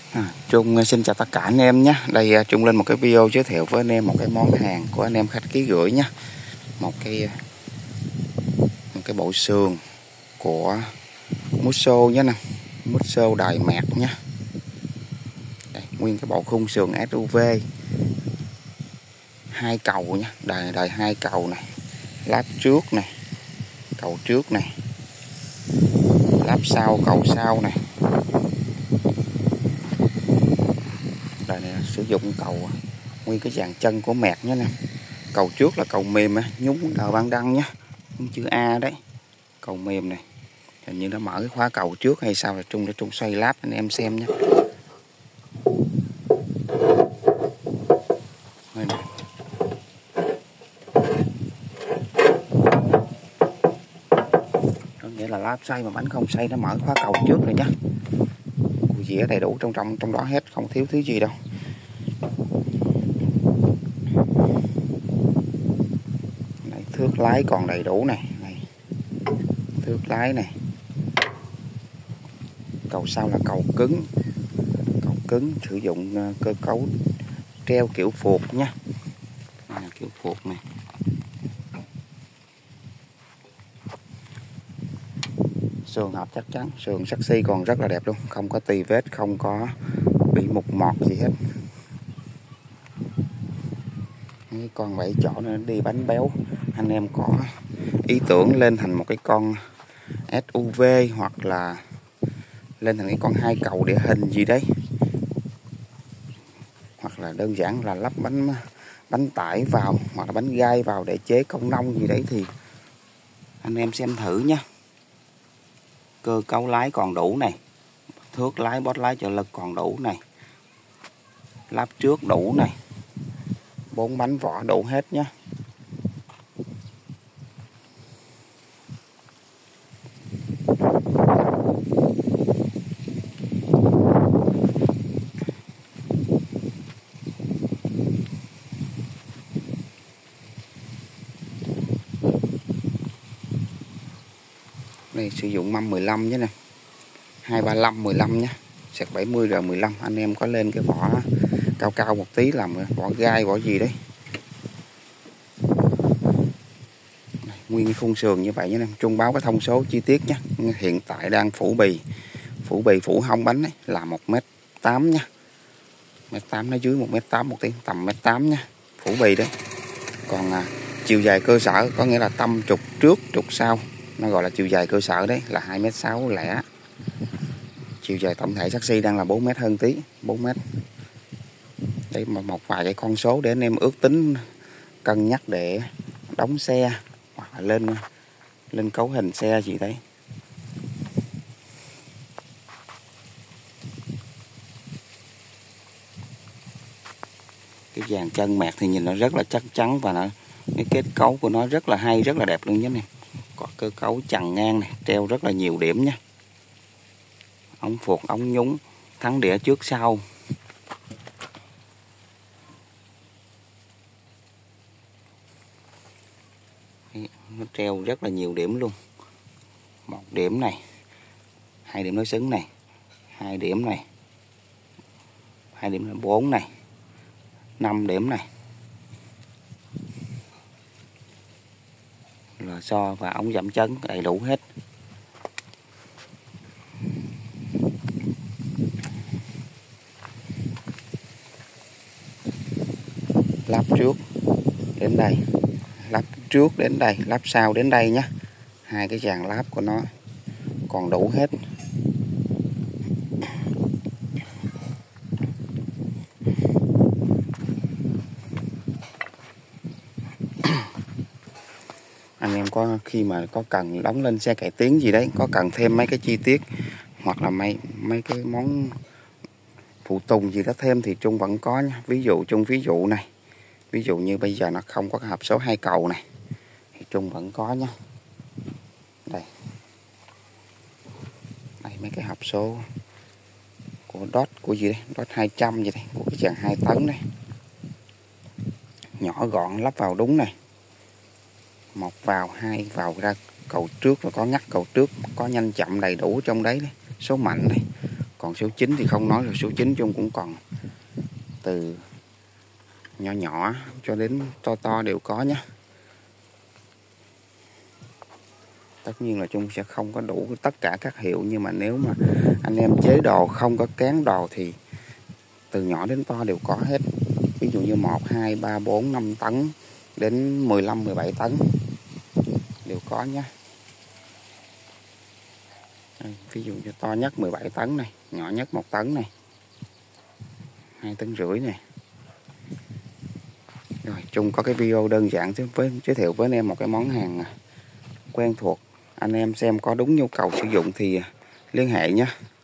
Trung xin chào tất cả anh em nhé. Đây Trung lên một cái video giới thiệu với anh em một cái món hàng của anh em khách ký gửi nhé. Một cái bộ sườn của Musso nhé nè. Musso Đài Mạc nhé. Đây, nguyên cái bộ khung sườn SUV 2 cầu nhé, đời 2 cầu này, láp trước này, cầu trước này, láp sau, cầu sau này. Đây này, sử dụng cầu nguyên cái dàn chân của Mạc nhé nè. Cầu trước là cầu mềm á, nhúng đờ ban đăng nhé, chữ A đấy. Cầu mềm này, hình như nó mở cái khóa cầu trước hay sao, là Trung xoay láp anh em xem nhé. Đó nghĩa là láp xoay mà bánh không xoay, nó mở khóa cầu trước rồi nhé. Cùi dĩa đầy đủ trong đó hết, không thiếu thứ gì đâu. Đây, thước lái còn đầy đủ này, thước lái này. Cầu sau là cầu cứng, sử dụng cơ cấu treo kiểu phuộc nhé. Kiểu phuộc này. Sườn hộp chắc chắn, sườn sắt xi còn rất là đẹp luôn, không có tì vết, không có bị mục mọt gì hết. Con 7 chỗ nữa đi bánh béo, anh em có ý tưởng lên thành một cái con SUV hoặc là lên thành cái con 2 cầu địa hình gì đấy, hoặc là đơn giản là lắp bánh tải vào hoặc là bánh gai vào để chế công nông gì đấy thì anh em xem thử nhé. Cơ cấu lái còn đủ này, thước lái, bót lái trợ lực còn đủ này, lắp trước đủ này, 4 bánh vỏ đủ hết nhé. Đây sử dụng mâm 15 nhé nè, 235 15 nhé, sạc 70 r 15. Anh em có lên cái vỏ cao một tí, làm vỏ gai vỏ gì đấy. Đây, nguyên cái khung sườn như vậy nhé. Trung báo cái thông số chi tiết nhé. Hiện tại đang phủ phủ hông bánh ấy, là 1m8 nhé. 1m8 nó dưới 1m8 một tí, tầm 1m8 nhé, phủ bì đấy. Còn chiều dài cơ sở có nghĩa là tâm trục trước trục sau, nó gọi là chiều dài cơ sở đấy, là 2m6 lẻ. Chiều dài tổng thể chassis đang là 4m hơn tí, 4m. Đây một vài cái con số để anh em ước tính cân nhắc để đóng xe hoặc là lên cấu hình xe gì đấy. Cái dàn chân Mạc thì nhìn nó rất là chắc chắn và cái kết cấu của nó rất là hay, rất là đẹp luôn nhé. Có cơ cấu chằng ngang này, treo rất là nhiều điểm nhé. Ống phuộc, ống nhúng, thắng đĩa trước sau. Nó treo rất là nhiều điểm luôn. 1 điểm này, 2 điểm đối xứng này, 2 điểm này, 2 điểm là 4 này, 5 điểm này. Lò xo và ống giảm chấn đầy đủ hết. Lắp trước đến đây, lắp trước đến đây, lắp sau đến đây nhé. 2 cái dàn lắp của nó còn đủ hết. Anh em có khi mà có cần đóng lên xe cải tiến gì đấy, có cần thêm mấy cái chi tiết hoặc là mấy cái món phụ tùng gì đó thêm thì Trung vẫn có nha. Ví dụ này, ví dụ như bây giờ nó không có cái hộp số 2 cầu này thì Trung vẫn có nhá. Đây mấy cái hộp số của Dodge, của gì đấy, Dodge 200 gì đây, của cái dàn 2 tấn này, nhỏ gọn, lắp vào đúng này, 1 vào, 2 vào ra cầu trước, và có ngắt cầu trước, có nhanh chậm đầy đủ trong đấy, số mạnh này. Còn Còn số 9 thì không nói rồi, số 9 Trung cũng còn từ nhỏ nhỏ cho đến to to đều có nhé. Tất nhiên là Trung sẽ không có đủ tất cả các hiệu, nhưng mà nếu mà anh em chế đồ không có cán đồ thì từ nhỏ đến to đều có hết. Ví dụ như 1, 2, 3, 4, 5 tấn đến 15, 17 tấn đều có nhé. Đây, ví dụ như to nhất 17 tấn này, nhỏ nhất 1 tấn này, 2,5 tấn này. Rồi Trung có cái video đơn giản giới thiệu với anh em một cái món hàng quen thuộc. Anh em xem có đúng nhu cầu sử dụng thì liên hệ nhé.